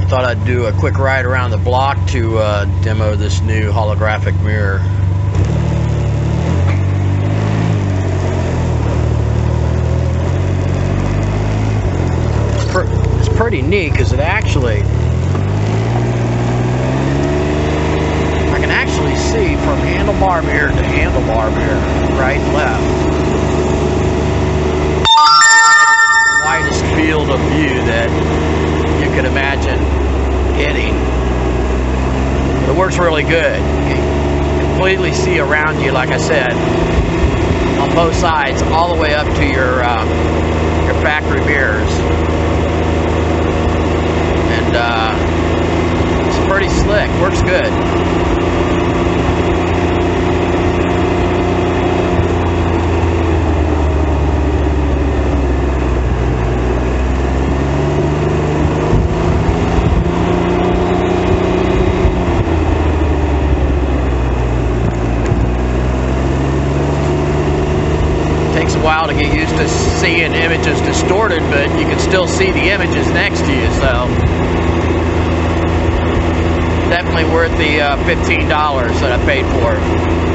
thought I'd do a quick ride around the block to demo this new holographic mirror. It's pretty neat because it actually, I can actually see from handlebar mirror to handlebar mirror, right and left. Widest field of view that you could imagine hitting. It works really good. You can completely see around you, like I said, on both sides, all the way up to your factory mirrors. And it's pretty slick. Works good. Takes a while to get used to seeing images distorted, but you can still see the images next to you, so definitely worth the $15 that I paid for it.